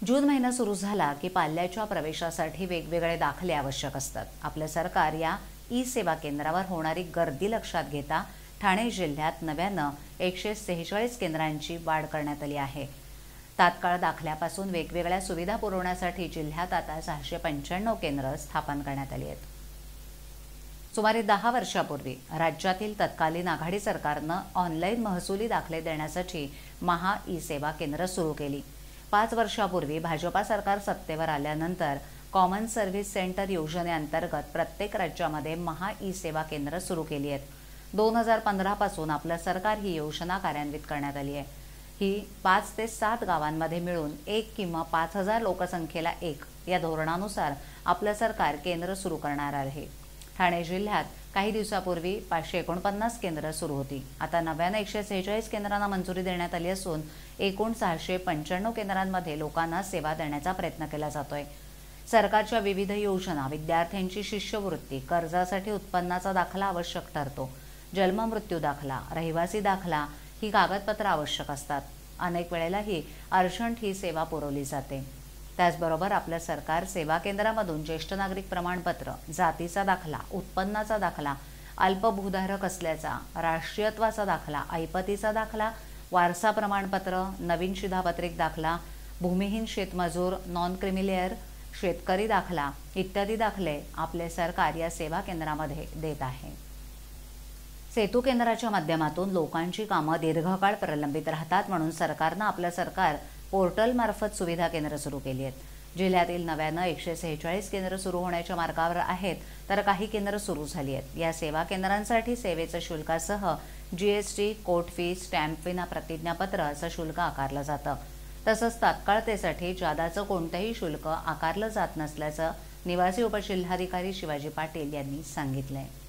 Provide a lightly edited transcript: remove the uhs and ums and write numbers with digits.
जून महिना सुरू झाला की पाल्याच्या प्रवेशासाठी वेगवेगळे दाखले आवश्यक असतात। आपलं सरकार या ई सेवा केंद्रावर होणारी गर्दी लक्षात घेता ठाणे जिल्ह्यात नव्यानं 146 केंद्रांची वाढ करण्यात आली आहे। तात्काळ दाखल्यापासून वेगवेगळ्या सुविधा पुरवण्यासाठी जिल्ह्यात आता 695 केंद्र स्थापन करण्यात आली आहेत। सुमारे 10 वर्षापूर्वी राज्यातील तत्कालीन आघाडी सरकारनं ऑनलाईन महसुली दाखले देण्यासाठी महा ई सेवा केंद्र सुरू केली। 5 वर्षापूर्वी भाजपा सरकार सत्तेवर आल्यानंतर कॉमन सर्व्हिस सेंटर योजनेअंतर्गत प्रत्येक राज्यामध्ये महा ई सेवा केंद्र सुरू केली आहेत। 2015 पासून आपलं सरकार ही योजना कार्यान्वित करण्यात आली आहे। ही 5 ते 7 गावांमध्ये मिळून 1 किंवा 5000 लोकसंख्येला 1 या धोरणानुसार आपलं सरकार केंद्र सुरू करणार आहे। ठाणे जिल्ह्यात काही दिवसापूर्वी 549 केंद्र सुरू होती। आता नव्यानं 146 केंद्रांना मंजुरी देण्यात आली असून एकूण 695 केंद्रांमध्ये लोकांना सेवा देण्याचा प्रयत्न केला जातोय। सरकारच्या विविध योजना, विद्यार्थ्यांची शिष्यवृत्ती, कर्जासाठी उत्पन्नाचा दाखला आवश्यक ठरतो। जन्म मृत्यू दाखला, रहिवासी दाखला ही कागदपत्र आवश्यक असतात। अनेक वेळेला ही अर्जंट ही सेवा पुरवली जाते। त्याचबरोबर आपलं सरकार सेवा केंद्रामधून ज्येष्ठ नागरिक प्रमाणपत्र, जातीचा दाखला, उत्पन्नाचा दाखला, अल्पभूधारक असल्याचा, राष्ट्रीयत्वाचा दाखला, ऐपतीचा दाखला, वारसा प्रमाणपत्र, नवीन शिधापत्रिक दाखला, भूमिहीन शेतमजूर, नॉन क्रिमिलेअर, शेतकरी दाखला इत्यादी दाखले आपले सरकार या सेवा केंद्रामध्ये देत आहे। सेतू केंद्राच्या माध्यमातून लोकांची कामं दीर्घकाळ प्रलंबित राहतात, म्हणून सरकारनं आपलं सरकार पोर्टल मार्फत सुविधा केंद्र सुरू केली आहेत। जिल्ह्यातील नव्यानं 146 केंद्र सुरू होण्याच्या मार्गावर आहेत, तर काही केंद्र सुरू झाली आहेत। या सेवा केंद्रांसाठी सेवेच्या शुल्कासह जीएसटी, कोर्ट फी, स्टॅम्प विना प्रतिज्ञापत्र असं शुल्क आकारलं जातं। तसंच तात्काळतेसाठी जादाचं कोणतंही शुल्क आकारलं जात नसल्याचं निवासी उपजिल्हाधिकारी शिवाजी पाटील यांनी सांगितलंय।